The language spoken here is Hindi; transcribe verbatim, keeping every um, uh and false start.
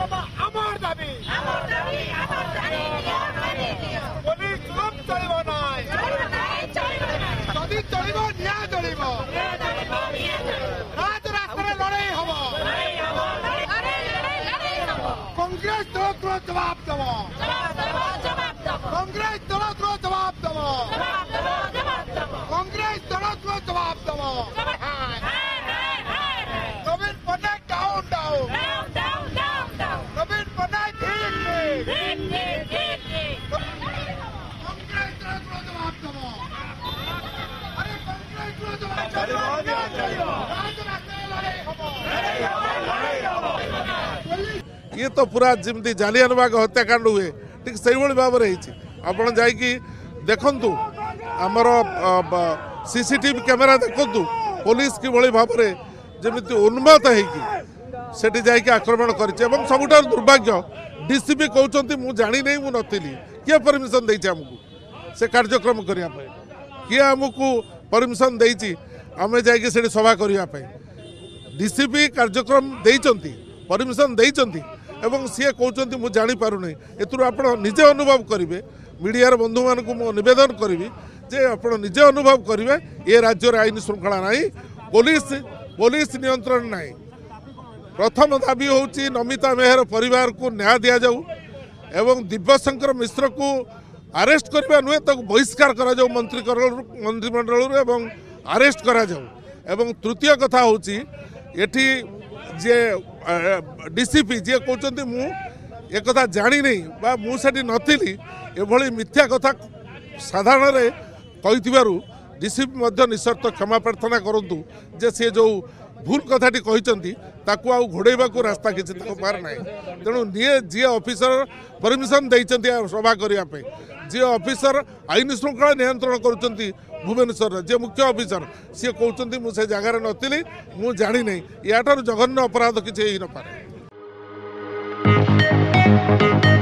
আমার দাবি পুলিশ চুপ চলিব নাই যদি চলিব নিয়া চলিব রাজ রাস্তায় লড়াই হব কংগ্রেস দলক জবাব দেব কংগ্রেস দলক জবাব দেব কংগ্রেস দলক জবাব দেব নবীন পট্টনায়ক ডাউন ডাউন নবীন পট্টনায়ক ঠিক ঠিক কংগ্রেস দলক জবাব দেব আরে কংগ্রেস দলক জবাব দেব রাজ রাস্তায় লড়াই হব ये तो पूरा जमी जालियानबाग हत्याकांड हुए ठीक से भाव में आपड़ जा देखु आमर सीसीटीवी कैमेरा देखु पुलिस कि भाव में जमी उन्मत्त होती जा आक्रमण कर सबुठ दुर्भाग्य डीसीपी कहते मुझे जानी नहीं मुझे नी किए परमिशन देती आमको से कार्यक्रम करने किए आमको परमिशन देती आम जा सभा करने डीसीपी कार्यक्रम देती परमिशन देती एवं सी कहते मुझे जापर नहीं एथुर आप निजे अनुभव करेंगे मीडिया बंधु मान नवेदन करी जे आप निजे अनुभव करेंगे ये राज्य आईन श्रृंखला ना पुलिस पुलिस नियंत्रण ना प्रथम दाबी हूँ नमिता मेहर परिवार को न्याय दि जाऊ एवं दिव्यशंकर मिश्र को अरेस्ट करने नुहे तो बहिष्कार करा जाऊ मंत्री मंत्रिमंडल एवं अरेस्ट करा जाऊ एवं तृतीय कथा हूँ एठी जे डीसीपी जी कहते मु एक कथा जानी नहीं बा मुझे नथिली एभली मिथ्या कथा साधारण कही डीसीपी निशर्त क्षमा प्रार्थना करूँ जे सी जो भूल कथाटी कहते घोड़ेबा को रास्ता किसी पार ना तेणु निए जी ऑफिसर परमिशन देते सभा करने जी ऑफिसर आईन श्रृंखला नियंत्रण करुँच भुवनेश्वर जे मुख्य ऑफिसर सी कहते मुझे जगार नी मुझे जानी नहीं या जघन्य अपराध किसी हो न पारे।